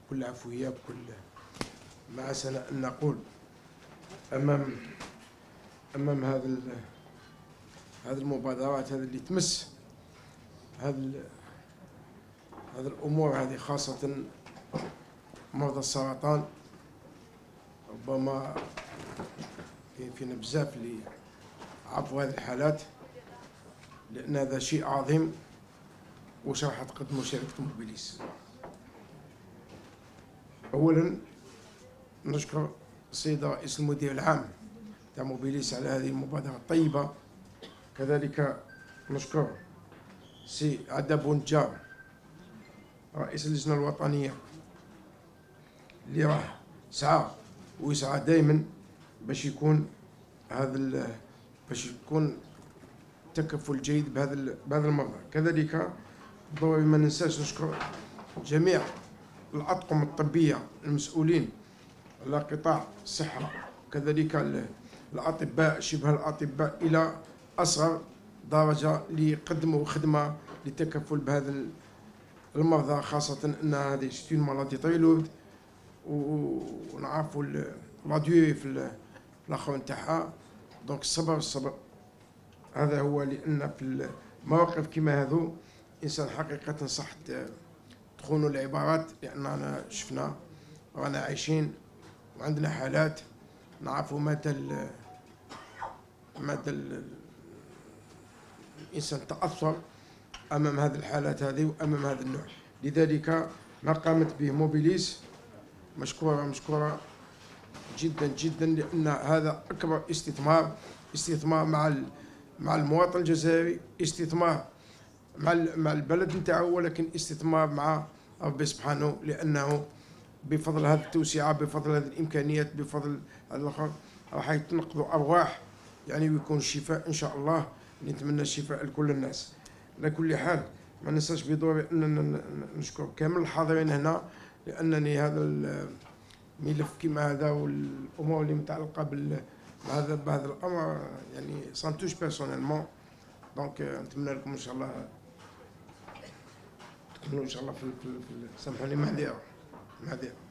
بكل عفوية، بكل ما عسنا أن نقول أمام هذه المبادرات هذه اللي تمس هذه الأمور هذه، خاصة مرضى السرطان. ربما فينا بزاف اللي عرفوا هذه الحالات، لأن هذا شيء عظيم. واش راح تقدموا شركة موبيليس؟ أولا نشكر السيد رئيس المدير العام تاع موبيليس على هذه المبادرة الطيبة. كذلك نشكر سي عدا بونجار رئيس اللجنة الوطنية اللي راح سعى ويسعى دائما باش يكون تكفل جيد بهذا المرضى. كذلك ضروري ما ننساش نشكر جميع الأطقم الطبية المسؤولين على قطاع الصحة، كذلك الأطباء شبه الأطباء إلى أصغر درجة اللي يقدموا خدمة للتكفل بهذا المرضى، خاصة أن هذه ستون مالادي طويلود ونعرفوا لا ديوري في الآخر نتاعها. دونك الصبر هذا هو، لأن في المواقف كما هذو إنسان حقيقة صح تخون العبارات، لأننا شفنا رانا عايشين وعندنا حالات نعرفوا متى الإنسان تأثر أمام هذه الحالات هذه وأمام هذا النوع. لذلك ما قامت به موبيليس مشكورة جدا جدا، لأن هذا أكبر استثمار مع المواطن الجزائري، استثمار مع البلد نتاعو، ولكن استثمار مع ربي سبحانه، لأنه بفضل هذه التوسعة، بفضل هذه الإمكانيات، بفضل هذا الآخر راح يتنقذوا أرواح يعني، ويكون شفاء إن شاء الله. نتمنى الشفاء لكل الناس. على كل حال ما ننساش بدوري أننا نشكر كامل الحاضرين هنا، لأنني هذا الملف كما هذا والأمور اللي متعلقة بهذا الأمر يعني سانتوش بيرسونيلمون. دونك نتمنى لكم إن شاء الله تكونوا إن شاء الله في سامحوني معذرة.